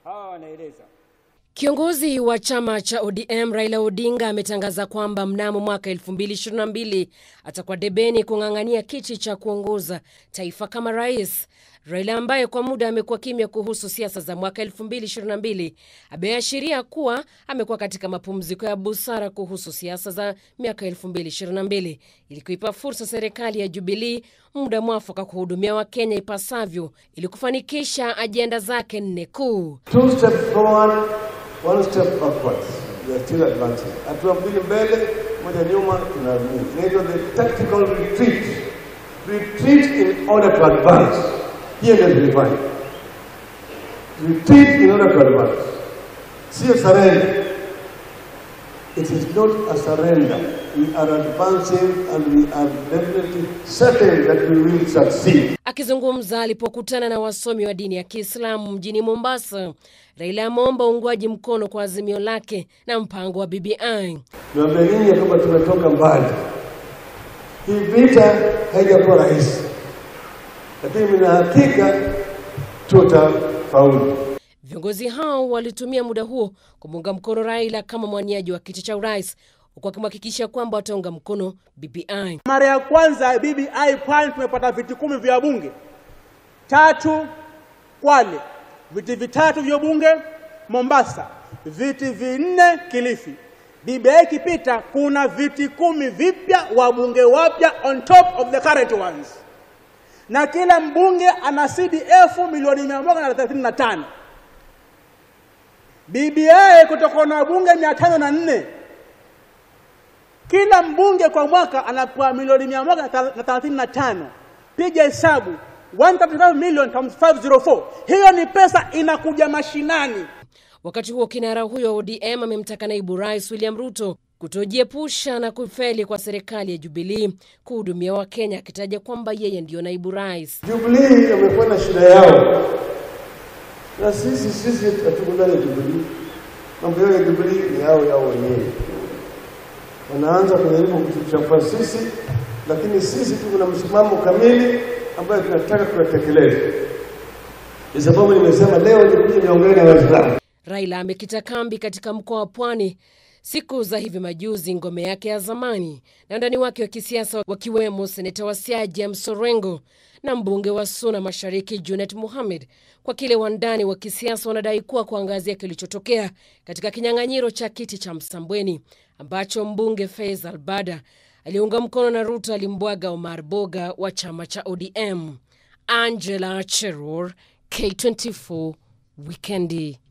Hawa wanaeleza. Kiongozi wa chama cha ODM Raila Odinga ametangaza kwamba mnamo mwaka 2022 atakuwa debeni kung'ang'ania kiti cha kuongoza taifa kama rais. Raila ambaye kwa muda amekuwa kimya kuhusu siasa za mwaka 2022 ameashiria kuwa amekuwa katika mapumziko ya busara kuhusu siasa za miaka 2022 ili kuipa fursa serikali ya Jubilee muda mwafaka kuhudumia Wakenya ipasavyo ili kufanikisha ajenda zake 4 kuu. 2 steps forward, 1 step backwards. We are still advancing. Hatua mbili mbele, moja nyuma, tunarudi. Inaitwa the tactical retreat. Retreat in order to advance. Here they define. Retreat in order to advance. See a surrender. It is not a surrender. We are advancing and we are definitely certain that we will succeed. Akizungumza alipokutana na wasomi wa dini ya Kiislamu mjini Mombasa, Raila ameomba uungwaji mkono kwa azimio lake na mpango wa BBI. Tunaamini kama tumetoka mbali. Hii vita haijakuwa rahisi. Lakini mimi na hakika tutafaulu. Viongozi hao walitumia muda huo kumunga mkono Raila kama mwaniaji wa kiti cha urais, huku akimhakikishia kwamba wataunga mkono BBI. Mara ya kwanza BBI Pwani tumepata viti 10 vya bunge. 3 Kwale, viti 3 vya bunge Mombasa, viti 4 Kilifi. BBI kipita kuna viti 10 vipya wabunge wapya on top of the current ones. Na kila mbunge ana CDF milioni 135. BBI kutoka na bunge 504. Kila mbunge kwa mwaka anapewa milioni 135. Piga hesabu 135 million times 504. Hiyo ni pesa inakuja mashinani. Wakati huo kinara huyo wa ODM amemtaka naibu rais William Ruto kutojiepusha na kufeli kwa serikali ya Jubilee kuhudumia Wakenya, akitaja kwamba yeye ndio naibu rais. Jubilee wamekuwa na shida yao. Na sisi hatukundani Jubilee. Mambo ya Jubilee ni yao wenyewe. Wanaanza kujaribu kutuchafua sisi, lakini sisi tuko na msimamo kamili ambao tunataka kutekeleza. Kwa sababu nimesema leo nikuja niongee na Waislamu. Raila amekita kambi katika mkoa wa Pwani siku za hivi majuzi, ngome yake ya zamani, na ndani wake wa kisiasa wakiwemo seneta wa Siaya James Orengo na mbunge wa Suna Mashariki Junet Mohamed, kwa kile wandani wa kisiasa wanadai kuwa kuangazia kilichotokea katika kinyang'anyiro cha kiti cha Msambweni ambacho mbunge Faisal Bada aliunga mkono na Ruto alimbwaga Omar Boga wa chama cha ODM. Angela Cheror, K24 Weekendi.